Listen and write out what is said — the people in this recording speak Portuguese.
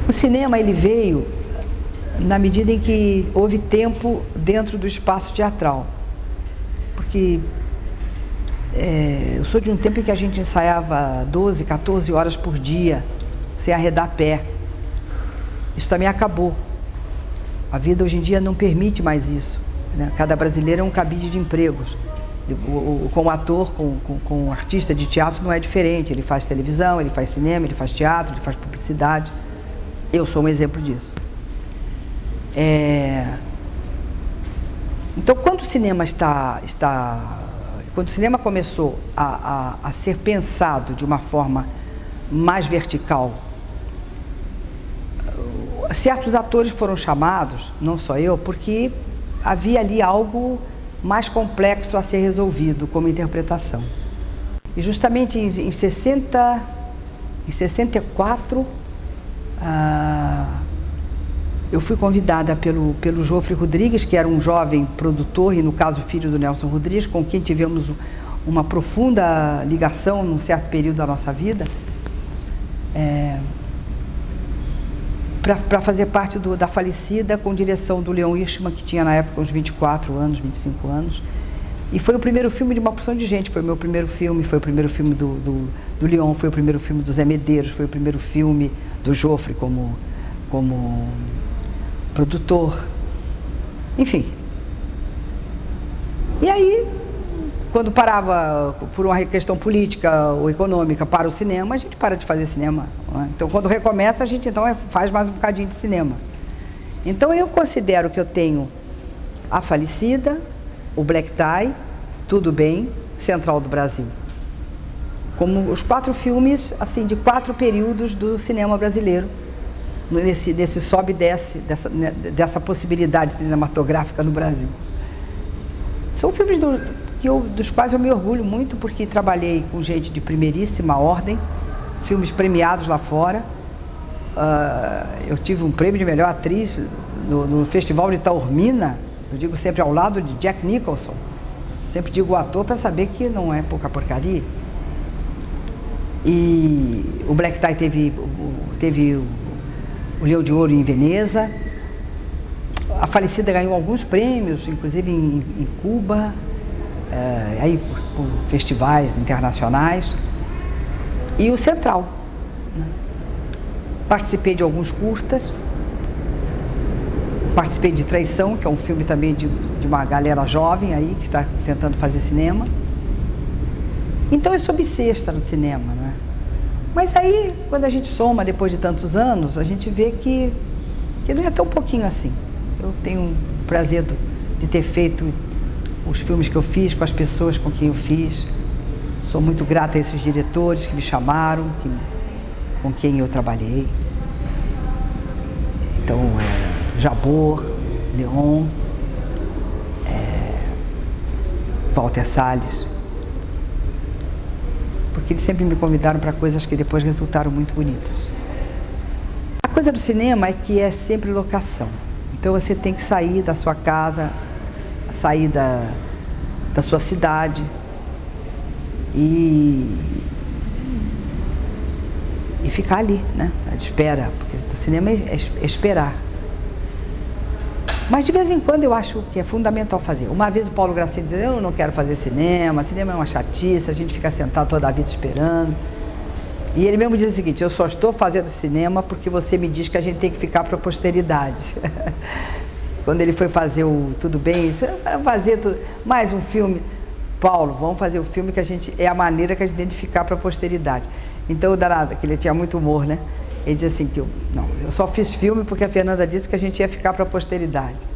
O cinema, ele veio na medida em que houve tempo dentro do espaço teatral. Porque eu sou de um tempo em que a gente ensaiava 12, 14 horas por dia, sem arredar pé. Isso também acabou. A vida hoje em dia não permite mais isso, né? Cada brasileiro é um cabide de empregos. Com o ator, com o artista de teatro não é diferente. Ele faz televisão, ele faz cinema, ele faz teatro, ele faz publicidade. Eu sou um exemplo disso. Então, quando o cinema quando o cinema começou a ser pensado de uma forma mais vertical, certos atores foram chamados, não só eu, porque havia ali algo mais complexo a ser resolvido como interpretação. E justamente em 64, eu fui convidada pelo Jofre Rodrigues, que era um jovem produtor, e no caso filho do Nelson Rodrigues, com quem tivemos uma profunda ligação num certo período da nossa vida, para fazer parte da Falecida, com direção do Leon Hirschman, que tinha na época uns 24 anos, 25 anos. E foi o primeiro filme de uma porção de gente. Foi o meu primeiro filme, foi o primeiro filme do Leon, foi o primeiro filme do Zé Medeiros, foi o primeiro filme do Jofre como produtor. Enfim. E aí, quando parava por uma questão política ou econômica para o cinema, a gente para de fazer cinema, né? Então, quando recomeça, a gente faz mais um bocadinho de cinema. Então, eu considero que eu tenho A Falecida, o Black Tie, Tudo Bem, Central do Brasil, como os 4 filmes, assim, de 4 períodos do cinema brasileiro, desse sobe e desce, dessa possibilidade cinematográfica no Brasil. São filmes dos quais eu me orgulho muito, porque trabalhei com gente de primeiríssima ordem, filmes premiados lá fora. Eu tive um prêmio de melhor atriz no Festival de Taormina, eu digo sempre ao lado de Jack Nicholson. Sempre digo o ator para saber que não é pouca porcaria. E o Black Tie teve o Leão de Ouro em Veneza. A Falecida ganhou alguns prêmios, inclusive em Cuba, aí por festivais internacionais. E o Central, né? Participei de alguns curtas, participei de Traição, que é um filme também de uma galera jovem aí, que está tentando fazer cinema. Então eu sou bissexta no cinema, né? Mas aí, quando a gente soma depois de tantos anos, a gente vê que não é tão pouquinho assim. Eu tenho o prazer de ter feito os filmes que eu fiz, com as pessoas com quem eu fiz. Sou muito grata a esses diretores que me chamaram, com quem eu trabalhei. Então, Jabor, Leon, Walter Salles. Porque eles sempre me convidaram para coisas que depois resultaram muito bonitas. A coisa do cinema é que é sempre locação. Então você tem que sair da sua casa, sair da sua cidade e ficar ali, né? À espera, porque o cinema é esperar. Mas de vez em quando eu acho que é fundamental fazer. Uma vez o Paulo Gracindo dizia: eu não quero fazer cinema é uma chatice, a gente fica sentado toda a vida esperando. E ele mesmo diz o seguinte: eu só estou fazendo cinema porque você me diz que a gente tem que ficar para a posteridade. Quando ele foi fazer o Tudo Bem, isso vai fazer mais um filme. Paulo, vamos fazer o filme que é a maneira que a gente tem de ficar para a posteridade. Então o danado, que ele tinha muito humor, né? Ele dizia assim que eu só fiz filme porque a Fernanda disse que a gente ia ficar para a posteridade.